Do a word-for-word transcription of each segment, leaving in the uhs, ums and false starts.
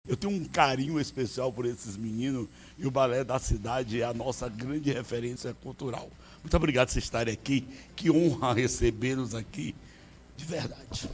Eu tenho um carinho especial por esses meninos e o Balé da Cidade é a nossa grande referência cultural. Muito obrigado por vocês estarem aqui. Que honra recebê-los aqui, de verdade.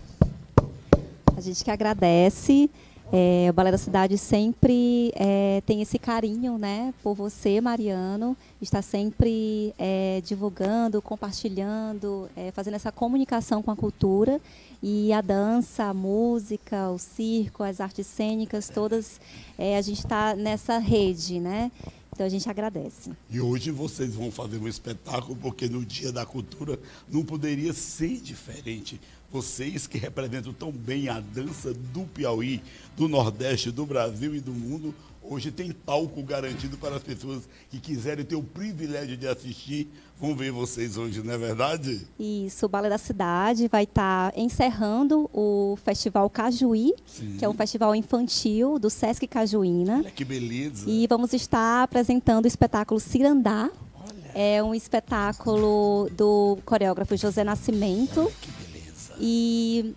A gente que agradece. É, o Balé da Cidade sempre é, tem esse carinho, né, por você, Mariano, está sempre é, divulgando, compartilhando, é, fazendo essa comunicação com a cultura. E a dança, a música, o circo, as artes cênicas, todas, é, a gente está nessa rede, né? Então a gente agradece. E hoje vocês vão fazer um espetáculo, porque no Dia da Cultura não poderia ser diferente. Vocês que representam tão bem a dança do Piauí, do Nordeste, do Brasil e do mundo, hoje tem palco garantido para as pessoas que quiserem ter o privilégio de assistir. Vão ver vocês hoje, não é verdade? Isso, o Balé da Cidade vai estar encerrando o Festival Cajuí, Sim. que é um festival infantil do Sesc Cajuína. Olha que beleza. E vamos estar apresentando o espetáculo Cirandá. Olha. É um espetáculo do coreógrafo José Nascimento. Olha que beleza. E,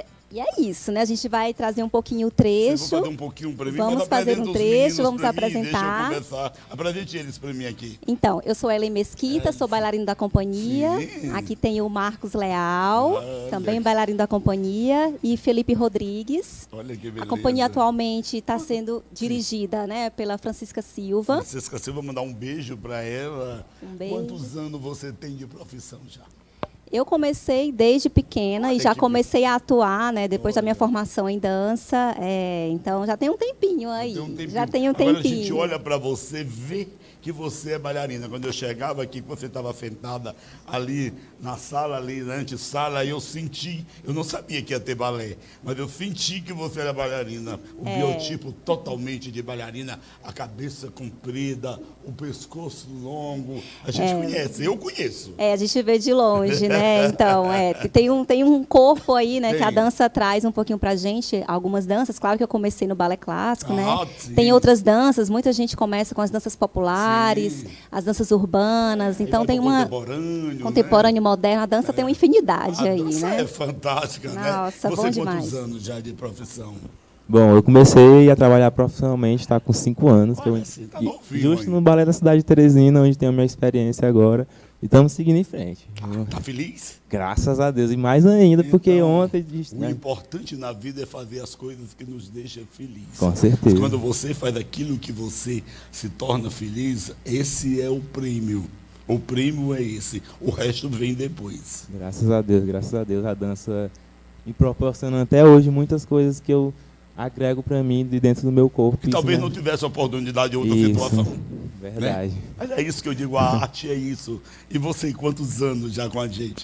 e é isso, né? A gente vai trazer um pouquinho o trecho. Vamos fazer um pouquinho para mim. Vamos fazer um trecho, vamos apresentar. Mim, deixa eu começar. Apresente eles para mim aqui. Então, eu sou Ellen Mesquita, é sou bailarina da companhia. Sim. Aqui tem o Marcos Leal, Olha também que... bailarino da companhia, e Felipe Rodrigues. Olha que beleza. A companhia atualmente está sendo dirigida, né, pela Francisca Silva. Francisca Silva, mandar um beijo para ela. Um beijo. Quantos anos você tem de profissão já? Eu comecei desde pequena Olha e já comecei a atuar, né, depois Olha. da minha formação em dança. É, então já tem um tempinho aí. Tem um tempinho. Já tem um tempinho. Agora a gente olha para você, vê que você é bailarina. Quando eu chegava aqui, que você estava sentada ali na sala, ali na antessala, eu senti, eu não sabia que ia ter balé, mas eu senti que você era bailarina. O é. biotipo totalmente de bailarina, a cabeça comprida, o pescoço longo. A gente é. conhece, eu conheço. É, a gente vê de longe, né? Então, é, tem um, tem um corpo aí, né, tem. que a dança traz um pouquinho pra gente. Algumas danças, claro que eu comecei no balé clássico, ah, né? Sim. Tem outras danças, muita gente começa com as danças populares. Sim. As danças urbanas, então tem uma contemporâneo, contemporâneo, né? moderno, a dança é. tem uma infinidade a aí, dança né? É fantástica, Nossa, né? bom Você demais. quantos anos já de profissão? Bom, eu comecei a trabalhar profissionalmente, tá com cinco anos, Olha, que eu, assim, tá novinho, justo hein? no Balé da Cidade de Teresina, onde tenho a minha experiência agora. E estamos seguindo em frente. Ah, tá feliz? Graças a Deus. E mais ainda, então, porque ontem... O né? importante na vida é fazer as coisas que nos deixam felizes. Com certeza. Quando você faz aquilo que você se torna feliz, esse é o prêmio. O prêmio é esse. O resto vem depois. Graças a Deus, graças a Deus. A dança me proporciona até hoje muitas coisas que eu agrego para mim de dentro do meu corpo. E talvez né? não tivesse oportunidade em outra isso. situação. Verdade. Né? Mas é isso que eu digo, a arte é isso. E você, quantos anos já com a gente?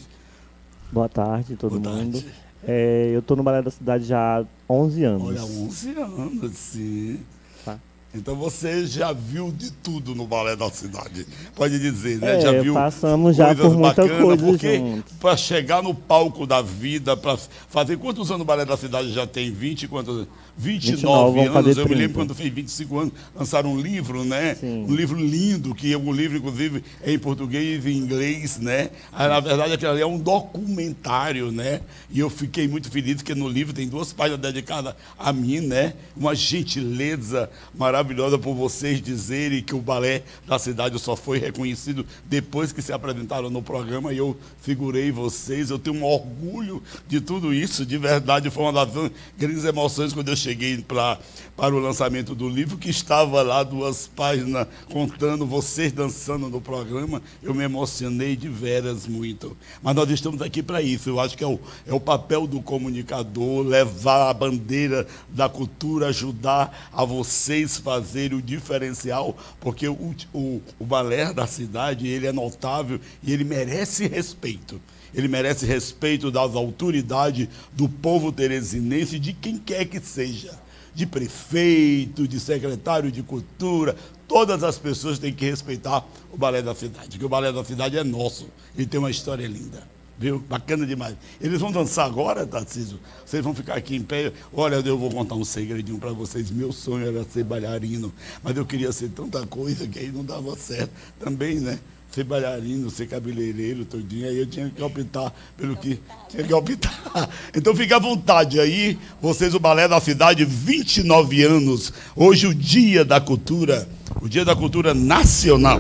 Boa tarde, todo Boa mundo. Tarde. É, eu estou no Balé da Cidade já há onze anos. Olha, onze anos, sim. Tá. Então você já viu de tudo no Balé da Cidade, pode dizer, né? É, já viu passamos já por muita coisa porque juntos. Para chegar no palco da vida, para fazer quantos anos o Balé da Cidade já tem? vinte, quantos? vinte e nove anos, eu me lembro quando fez vinte e cinco anos, lançaram um livro, né? Sim. Um livro lindo, que o livro, inclusive, é em português e em inglês, né? Aí, na verdade, aquilo ali é um documentário, né? E eu fiquei muito feliz, porque no livro tem duas páginas dedicadas a mim, né? Uma gentileza maravilhosa por vocês dizerem que o Balé da Cidade só foi reconhecido depois que se apresentaram no programa e eu figurei vocês. Eu tenho um orgulho de tudo isso, de verdade, foi uma das grandes emoções quando eu cheguei pra, para o lançamento do livro, que estava lá duas páginas contando vocês dançando no programa. Eu me emocionei de veras muito. Mas nós estamos aqui para isso. Eu acho que é o, é o papel do comunicador, levar a bandeira da cultura, ajudar a vocês fazerem o diferencial, porque o, o, o Balé da Cidade, ele é notável e ele merece respeito. Ele merece respeito das autoridades do povo teresinense, de quem quer que seja, de prefeito, de secretário de cultura. Todas as pessoas têm que respeitar o Balé da Cidade, porque o Balé da Cidade é nosso, ele tem uma história linda, viu? Bacana demais. Eles vão dançar agora, Tarcísio? Vocês vão ficar aqui em pé? Olha, eu vou contar um segredinho para vocês. Meu sonho era ser bailarino, mas eu queria ser tanta coisa que aí não dava certo também, né? ser bailarino, ser cabeleireiro, todinho, aí eu tinha que optar pelo que tinha que optar. Então fica à vontade aí, vocês, o Balé da Cidade, vinte e nove anos, hoje o Dia da Cultura, o Dia da Cultura Nacional.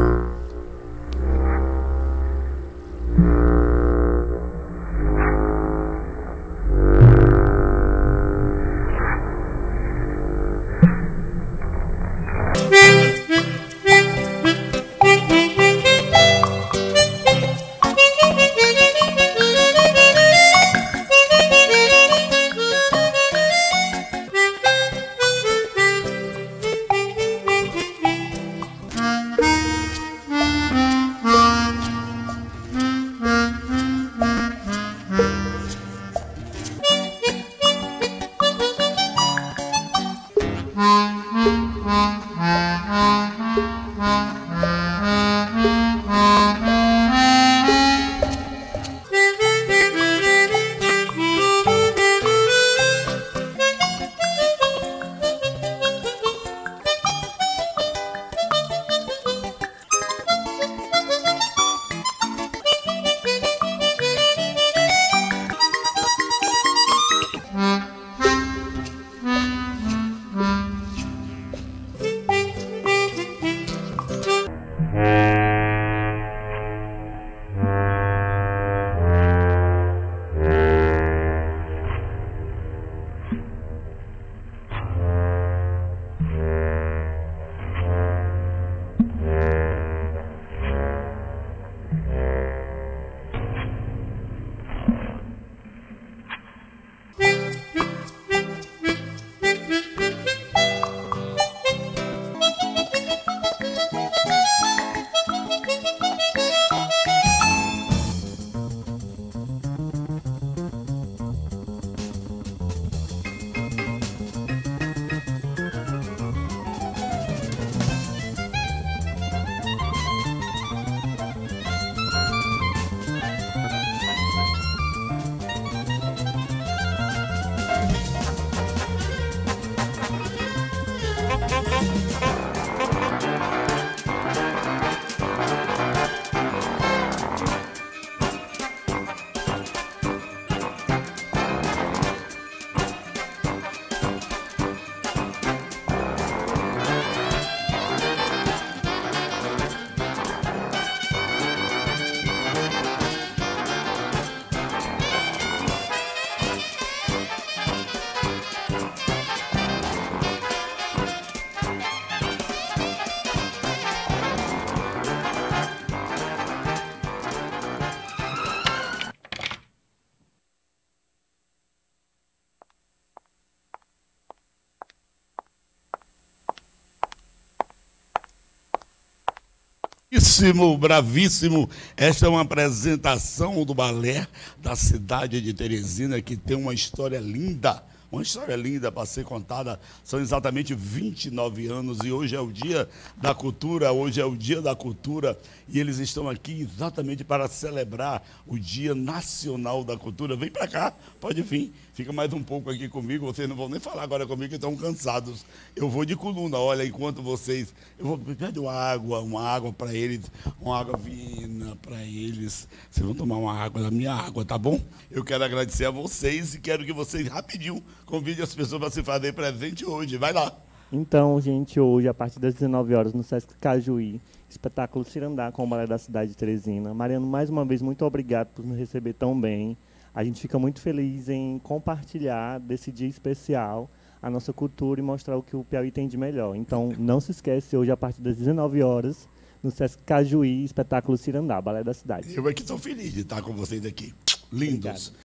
Bravíssimo, bravíssimo. Esta é uma apresentação do balé da cidade de Teresina, que tem uma história linda, uma história linda para ser contada. São exatamente vinte e nove anos e hoje é o Dia da Cultura, hoje é o Dia da Cultura e eles estão aqui exatamente para celebrar o Dia Nacional da Cultura. Vem para cá, pode vir, fica mais um pouco aqui comigo, vocês não vão nem falar agora comigo que estão cansados. Eu vou de coluna, olha, enquanto vocês... Eu vou pedir uma água, uma água para eles, uma água viena para eles. Vocês vão tomar uma água da minha água, tá bom? Eu quero agradecer a vocês e quero que vocês rapidinho convidem as pessoas para se fazer presente hoje. Vai lá. Então, gente, hoje, a partir das dezenove horas, no Sesc Cajuí, espetáculo Cirandá com o Balé da Cidade de Teresina. Mariano, mais uma vez, muito obrigado por nos receber tão bem. A gente fica muito feliz em compartilhar desse dia especial a nossa cultura e mostrar o que o Piauí tem de melhor. Então, não se esquece, hoje, a partir das dezenove horas, no Sesc Cajuí, espetáculo Cirandá, Balé da Cidade. Eu aqui estou feliz de estar com vocês aqui. Lindos. Obrigado.